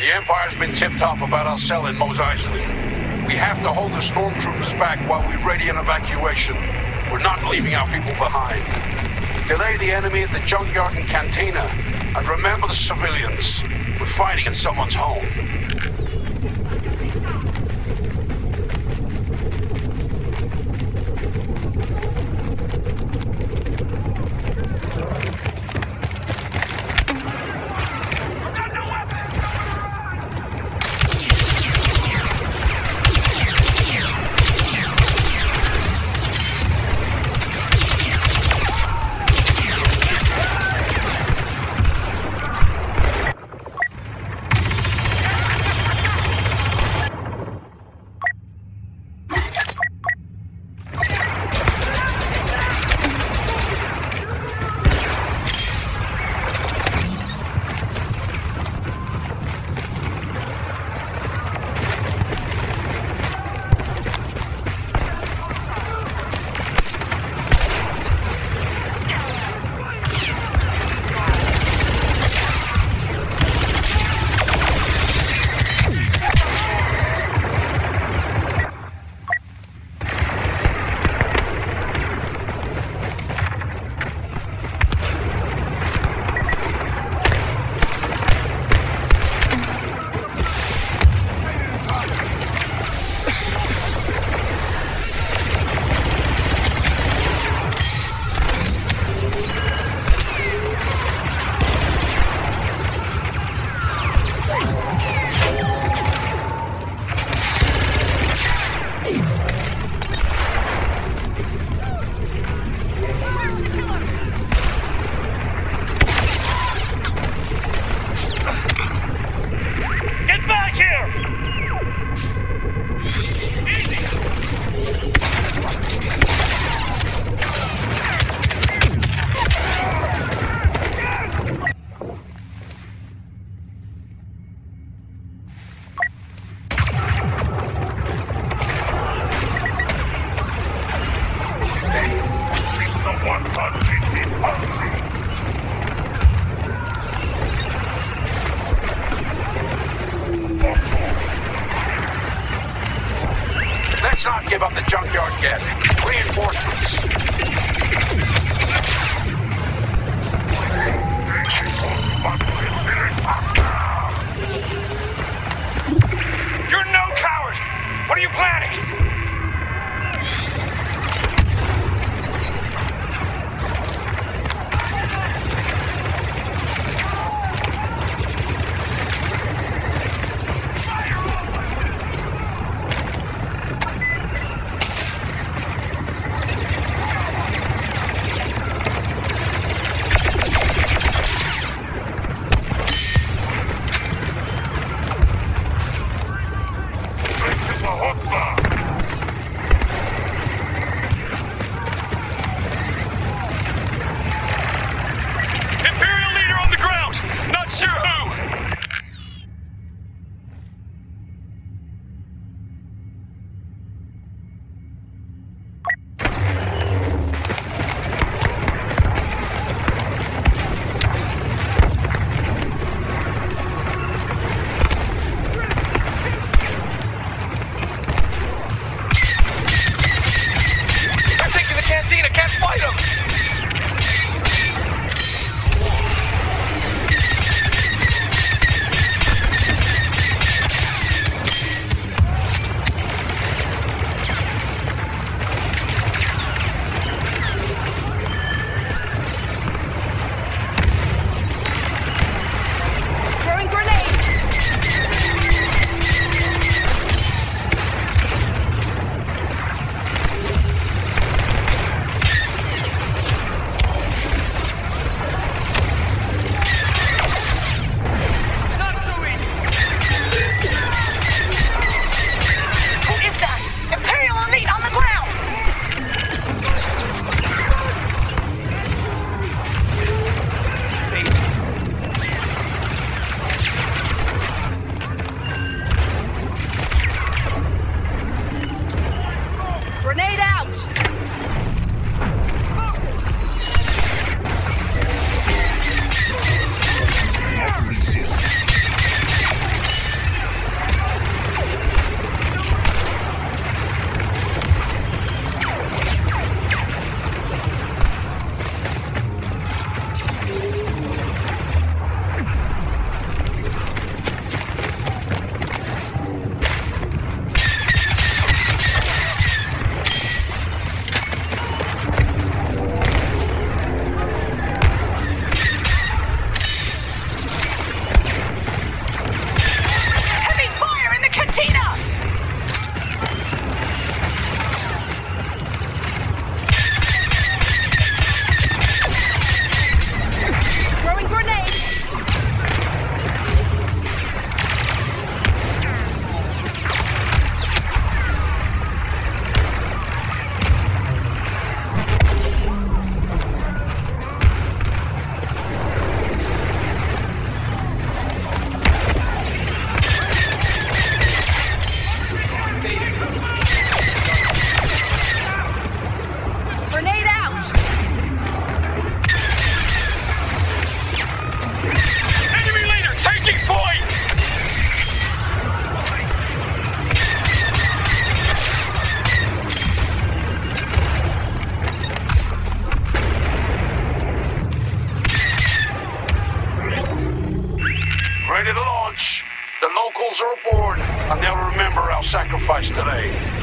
The Empire's been tipped off about our cell in Mos Eisley. We have to hold the stormtroopers back while we ready an evacuation. We're not leaving our people behind. Delay the enemy at the junkyard and cantina. And remember the civilians. We're fighting in someone's home. Let's not give up the junkyard yet. Reinforcements. You're no coward! What are you planning? The locals are aboard, and they'll remember our sacrifice today.